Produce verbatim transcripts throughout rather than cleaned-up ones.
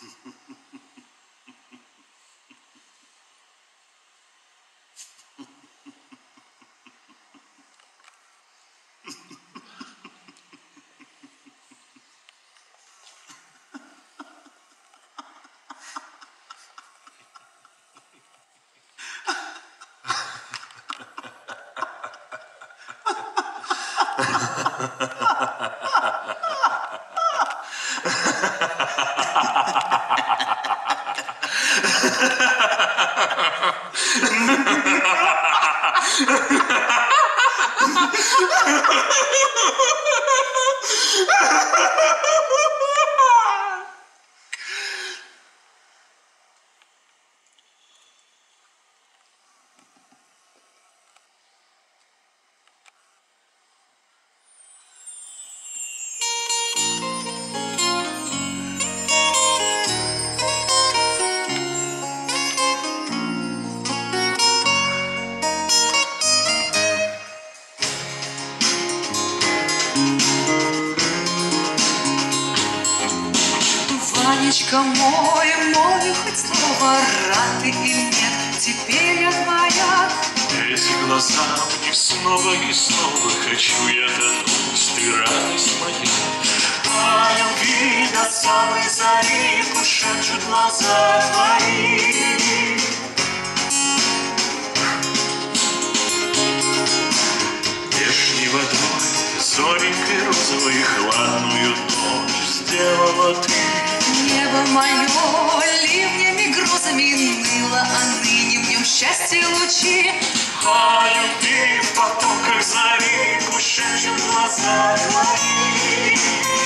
Ванечка мой, мой, хоть слово рад ты или нет, теперь я твоя. Эти глаза мне снова и снова хочу я дотронуть, ты радость моя. О любви до самой зари шепчут глаза твои. Вешней водой, зоренькой розовой, хладную ночь сделала ты. Небо мое ливнями, грозами ныло, а ныне в нем счастье лучи. О любви в потоках зари шепчут глаза твои.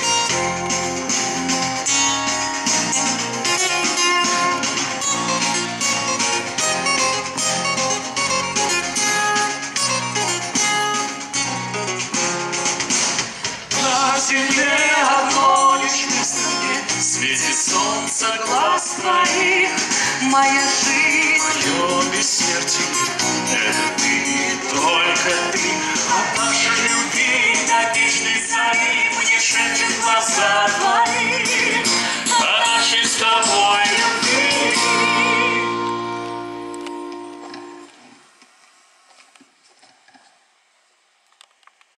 На земле одно лишь место мне, светит солнце глаз твоих. Моя жизнь, Мое бессмертие — это ты, только ты. От нашей любви до вечной зари мне шепчут глаза твои. А нашей с тобой